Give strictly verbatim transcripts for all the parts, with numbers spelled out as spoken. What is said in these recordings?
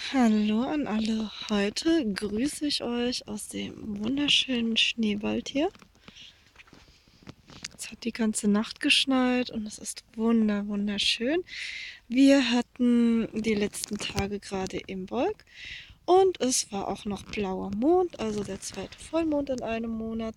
Hallo an alle. Heute grüße ich euch aus dem wunderschönen Schneewald hier. Es hat die ganze Nacht geschneit und es ist wunder wunderschön. Wir hatten die letzten Tage gerade Imbolg und es war auch noch blauer Mond, also der zweite Vollmond in einem Monat.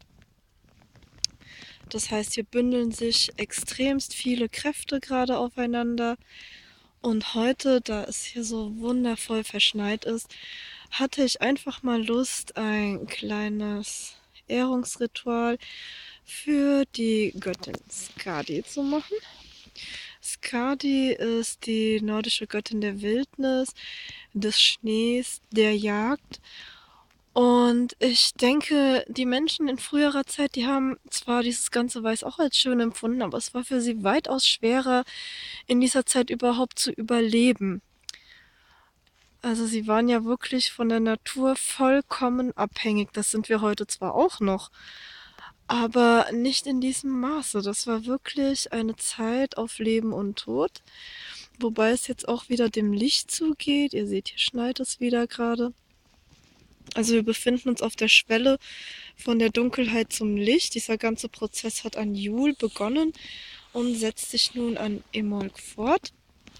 Das heißt, hier bündeln sich extremst viele Kräfte gerade aufeinander. Und heute, da es hier so wundervoll verschneit ist, hatte ich einfach mal Lust, ein kleines Ehrungsritual für die Göttin Skadi zu machen. Skadi ist die nordische Göttin der Wildnis, des Schnees, der Jagd. Und ich denke, die Menschen in früherer Zeit, die haben zwar dieses ganze Weiß auch als schön empfunden, aber es war für sie weitaus schwerer, in dieser Zeit überhaupt zu überleben. Also sie waren ja wirklich von der Natur vollkommen abhängig. Das sind wir heute zwar auch noch, aber nicht in diesem Maße. Das war wirklich eine Zeit auf Leben und Tod, wobei es jetzt auch wieder dem Licht zugeht. Ihr seht, hier schneit es wieder gerade. Also wir befinden uns auf der Schwelle von der Dunkelheit zum Licht. Dieser ganze Prozess hat an Jul begonnen und setzt sich nun an Imbolg fort.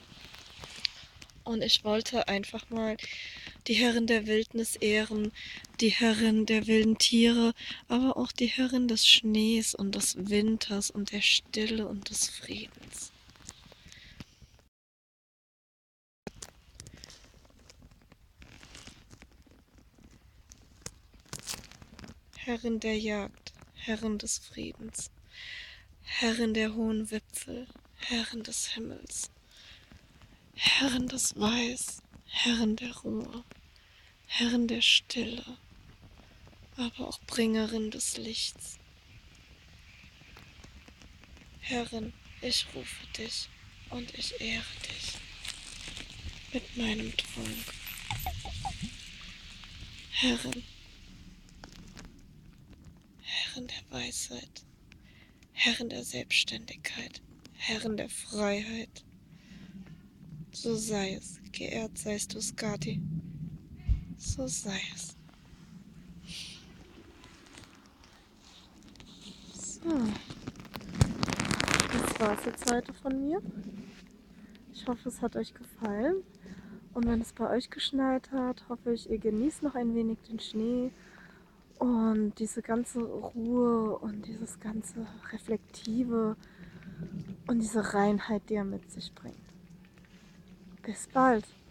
Und ich wollte einfach mal die Herrin der Wildnis ehren, die Herrin der wilden Tiere, aber auch die Herrin des Schnees und des Winters und der Stille und des Friedens. Herrin der Jagd, Herrin des Friedens, Herrin der hohen Wipfel, Herrin des Himmels, Herrin des Weiß, Herrin der Ruhe, Herrin der Stille, aber auch Bringerin des Lichts. Herrin, ich rufe dich und ich ehre dich mit meinem Trunk. Herrin, Herrin der Weisheit, Herrin der Selbstständigkeit, Herrin der Freiheit. So sei es, geehrt seist du, Skadi. So sei es. So, das war's jetzt heute von mir. Ich hoffe, es hat euch gefallen. Und wenn es bei euch geschneit hat, hoffe ich, ihr genießt noch ein wenig den Schnee und diese ganze Ruhe und dieses ganze Reflektive und diese Reinheit, die er mit sich bringt. Bis bald!